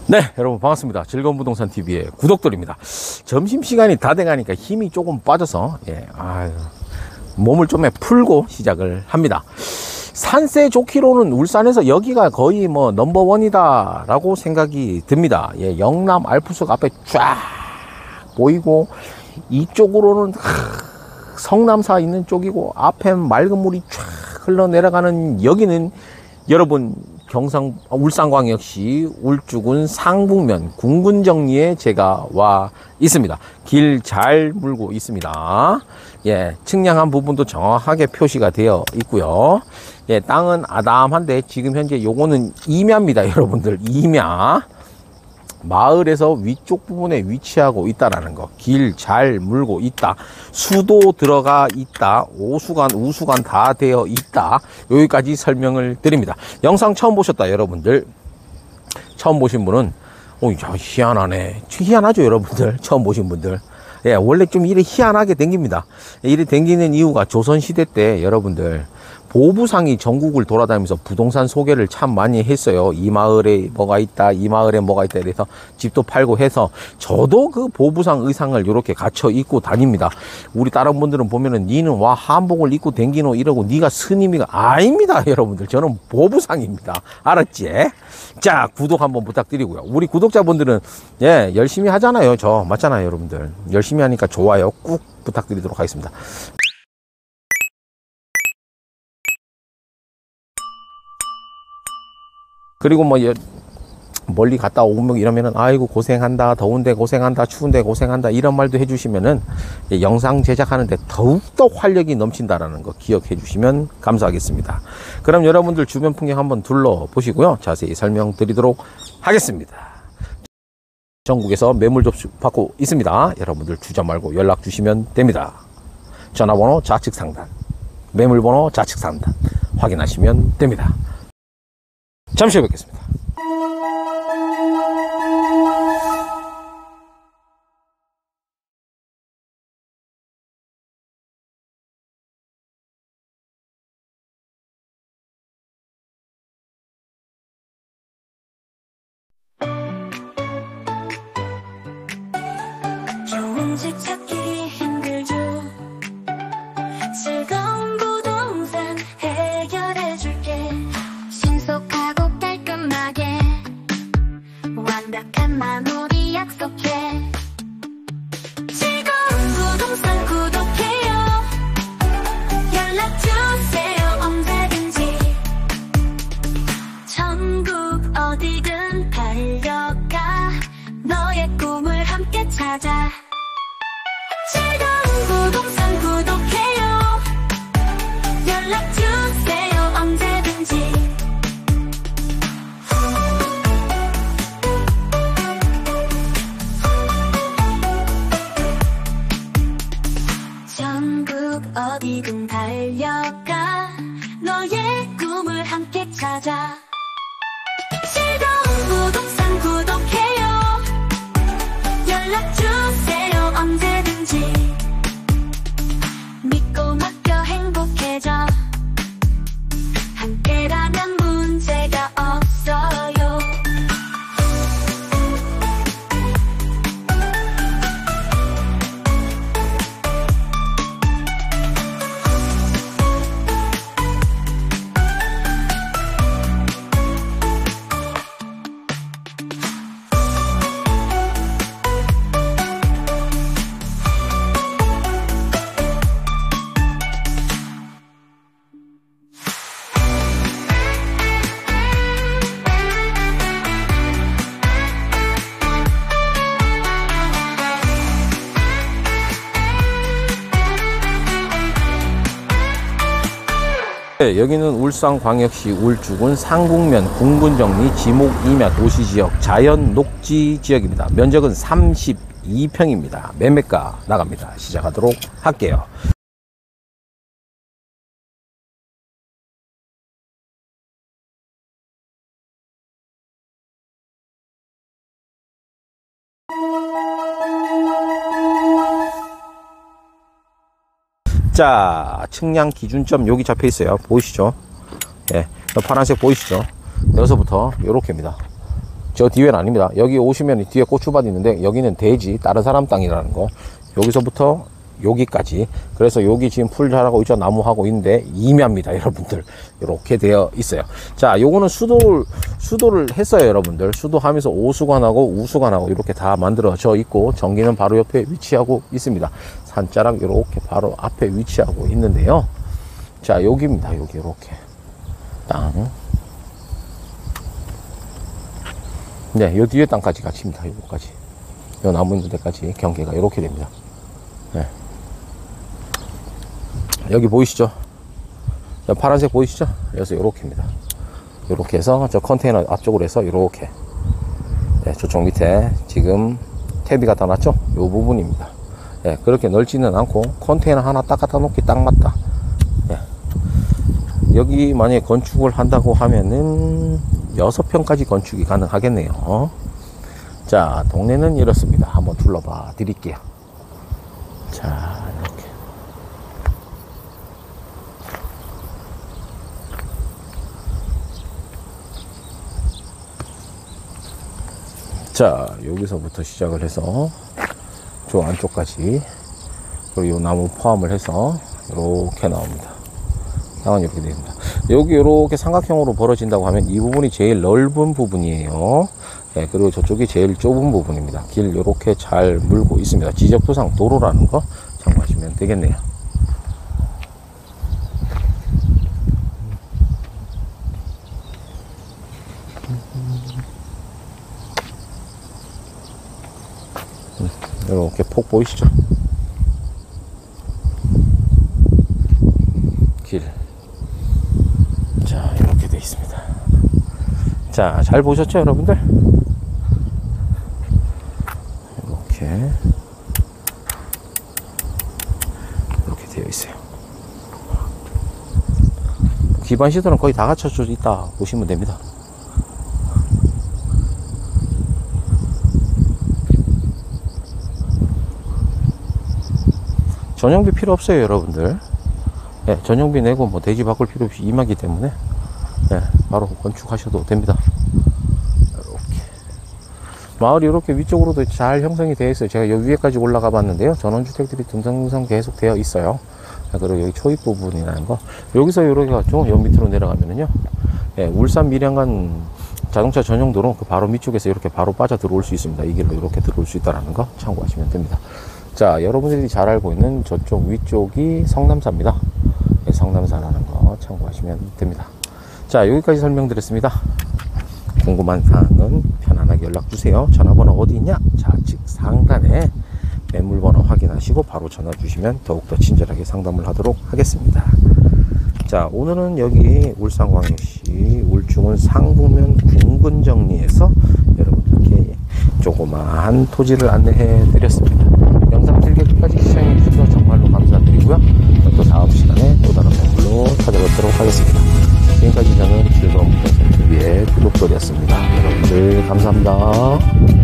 네, 여러분 반갑습니다. 즐거운 부동산 TV의 구독들입니다. 점심시간이 다 돼가니까 힘이 조금 빠져서 몸을 좀 풀고 시작을 합니다. 산세 좋기로는 울산에서 여기가 거의 뭐 넘버원이다 라고 생각이 듭니다. 영남 알프스가 앞에 쫙 보이고 이쪽으로는 성남사 있는 쪽이고 앞에 맑은 물이 쫙 흘러내려가는 여기는 여러분 울산광역시 울주군 상북면 군군정리에 제가 와 있습니다. 길 잘 물고 있습니다. 측량한 부분도 정확하게 표시가 되어 있고요. 땅은 아담한데 지금 현재 요거는 임야입니다. 여러분들 임야. 마을에서 위쪽 부분에 위치하고 있다라는 거. 길 잘 물고 있다. 수도 들어가 있다. 오수관, 우수관 다 되어 있다. 여기까지 설명을 드립니다. 영상 처음 보셨다 여러분들. 처음 보신 분은 희한하네. 희한하죠 여러분들. 처음 보신 분들. 원래 좀 이래 희한하게 댕깁니다. 이래 댕기는 이유가 조선시대 때 여러분들 보부상이 전국을 돌아다니면서 부동산 소개를 참 많이 했어요. 이 마을에 뭐가 있다, 이 마을에 뭐가 있다 이래서 집도 팔고 해서 저도 그 보부상 의상을 이렇게 갖춰 입고 다닙니다. 우리 다른 분들은 보면은 니는 와 한복을 입고 댕기노 이러고 니가 스님이가 아닙니다. 여러분들 저는 보부상입니다. 알았지? 자, 구독 한번 부탁드리고요. 우리 구독자분들은 열심히 하잖아요. 저 맞잖아요 여러분들. 열심히 하니까 좋아요 꾹 부탁드리도록 하겠습니다. 그리고 뭐 멀리 갔다 오면 이러면은 아이고 고생한다, 더운데 고생한다, 추운데 고생한다 이런 말도 해주시면은 영상 제작하는데 더욱더 활력이 넘친다라는 거 기억해 주시면 감사하겠습니다. 그럼 여러분들 주변 풍경 한번 둘러보시고요. 자세히 설명드리도록 하겠습니다. 전국에서 매물 접수 받고 있습니다. 여러분들 주저 말고 연락 주시면 됩니다. 전화번호 좌측 상단, 매물번호 좌측 상단 확인하시면 됩니다. 잠시 후에 뵙겠습니다. 좋은 집 찾기 힘들죠. 즐거운 부동산 해결해줄게. 신속하고 깔끔하게 완벽한 마무리 약속해. 즐거운 부동산 구독해요. 연락주세요 언제든지. 전국 어디든 달려가 너의 꿈을 함께 찾아. 즐거운 부동산 구독해요. 연락주세요 언제든지. 전국 어디든 달려가 너의 꿈을 함께 찾아. 즐거운 부동산 구독해요. 연락주세요 언제든지. 믿고 맡겨 행복해져. 함께라면 문제가 없어요. 여기는 울산광역시 울주군 상북면 군군정리 지목 임야 도시지역 자연 녹지 지역입니다. 면적은 32평입니다. 매매가 나갑니다. 시작하도록 할게요. 자, 측량 기준점 여기 잡혀 있어요. 보이시죠? 예, 파란색 보이시죠? 여기서부터 요렇게입니다. 저 뒤에는 아닙니다. 여기 오시면 뒤에 고추밭 있는데 여기는 대지, 다른 사람 땅이라는 거. 여기서부터 여기까지. 그래서 여기 지금 풀 자라고 있죠. 나무하고 있는데 임야입니다, 여러분들. 이렇게 되어 있어요. 자, 요거는 수도를 했어요, 여러분들. 수도하면서 오수관하고 우수관하고 이렇게 다 만들어져 있고, 전기는 바로 옆에 위치하고 있습니다. 산자락 이렇게 바로 앞에 위치하고 있는데요. 자, 여기입니다. 여기 이렇게 땅. 네, 요 뒤에 땅까지 같이입니다. 요거까지. 요 나무 있는 데까지 경계가 이렇게 됩니다. 네. 여기 보이시죠? 파란색 보이시죠? 그래서 요렇게입니다. 요렇게 해서 저 컨테이너 앞쪽으로 해서 요렇게. 네, 저쪽 밑에 지금 탭이 갖다 놨죠? 요 부분입니다. 네, 그렇게 넓지는 않고 컨테이너 하나 딱 갖다 놓기 딱 맞다. 네. 여기 만약에 건축을 한다고 하면은 6평까지 건축이 가능하겠네요. 자, 동네는 이렇습니다. 한번 둘러봐 드릴게요. 자, 이렇게. 자, 여기서부터 시작을 해서 저 안쪽까지, 그리고 이 나무 포함을 해서 이렇게 나옵니다. 상황이 이렇게 됩니다. 여기 이렇게 삼각형으로 벌어진다고 하면 이 부분이 제일 넓은 부분이에요. 네, 그리고 저쪽이 제일 좁은 부분입니다. 길 이렇게 잘 물고 있습니다. 지적도상 도로라는 거 참고하시면 되겠네요. 이렇게 폭 보이시죠? 길. 자, 이렇게 되어 있습니다. 자, 잘 보셨죠, 여러분들? 이렇게 되어 있어요. 기반 시설은 거의 다 갖춰져 있다 보시면 됩니다. 전용비 필요 없어요, 여러분들. 네, 전용비 내고 뭐 대지 바꿀 필요 없이 임하기 때문에 네, 바로 건축하셔도 됩니다. 이렇게 마을이 이렇게 위쪽으로도 잘 형성이 되어 있어요. 제가 여기 위에까지 올라가 봤는데요. 전원주택들이 듬성듬성 계속 되어 있어요. 그리고 여기 초입 부분이라는 거, 여기서 이렇게 갔죠. 여 밑으로 내려가면은요, 네, 울산 밀양간 자동차 전용 도로 그 바로 밑쪽에서 이렇게 바로 빠져 들어올 수 있습니다. 이 길로 이렇게 들어올 수 있다는 거 참고하시면 됩니다. 자, 여러분들이 잘 알고 있는 저쪽 위쪽이 성남사입니다. 네, 성남사라는 거 참고하시면 됩니다. 자, 여기까지 설명드렸습니다. 궁금한 사항은 편안하게 연락주세요. 전화번호 어디 있냐? 좌측 상단에 매물번호 확인하시고 바로 전화 주시면 더욱더 친절하게 상담을 하도록 하겠습니다. 자, 오늘은 여기 울산광역시 울중은 상북면 군군정리에서 여러분들께 조그마한 토지를 안내해 드렸습니다. 영상 즐겨 끝까지 시청해 주셔서 정말로 감사드리고요. 또 다음 시간에 또 다른 매물로 찾아뵙도록 하겠습니다. 지금까지 저는 즐거운 부동산 TV의 구독돌이었습니다. 여러분들 감사합니다.